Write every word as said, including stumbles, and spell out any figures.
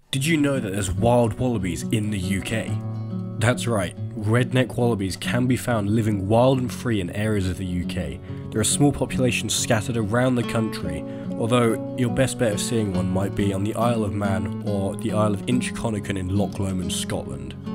Did you know that there's wild wallabies in the U K? That's right, redneck wallabies can be found living wild and free in areas of the U K. There are small populations scattered around the country, although your best bet of seeing one might be on the Isle of Man or the Isle of Inchconnachan in Loch Lomond, Scotland.